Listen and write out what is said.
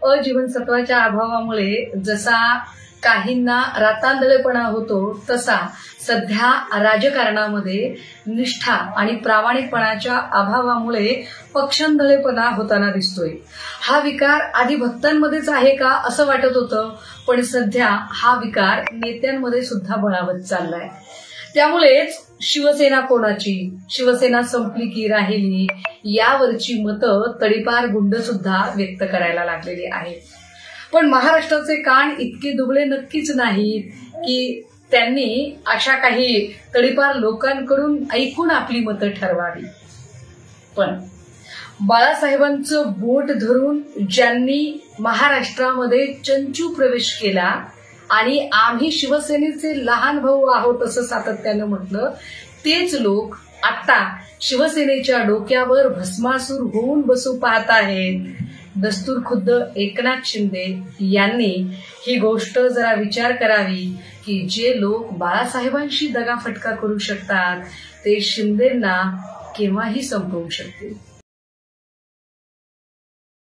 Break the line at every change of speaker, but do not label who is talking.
अजीवनसत्वाच्या अभावामुळे जसा काहींना रातांधळेपणा होतो तसा सध्या राजकारणामध्ये निष्ठा आणि प्रामाणिकपणाच्या अभावामुळे पक्षांधळेपणा होताना दिसतोय। हा विकार आधी भक्तांमध्येच आहे का असं वाटत होतं, पण सध्या हा विकार नेत्यांमध्ये सुद्धा बळावत चाललाय। त्यामुळेच शिवसेना कोणाची, शिवसेना संपली की राहिली यावरची मतं तडीपार गुंड सुद्धा व्यक्त करायला लागलेली आहेत। पण महाराष्ट्राचे कान इतके दुबळे नक्कीच नाहीत की त्यांनी अशा काही तडीपार लोकांकडून ऐकून आपली मतं ठरवावी। पण बाळासाहेबांचं बोट धरून ज्यांनी महाराष्ट्रामध्ये चंचू प्रवेश केला आणि आम्ही शिवसेनेचे लहान भाऊ आहोत असं सातत्यानं म्हटलं, तेच लोक आता शिवसेनेच्या डोक्यावर भस्मासूर होऊन बसू पाहत आहेत। दस्तूर खुद्द एकनाथ शिंदे यांनी ही गोष्ट जरा विचार करावी की जे लोक बाळासाहेबांशी दगाफटका करू शकतात ते शिंदेंना केव्हाही संपवू शकतील।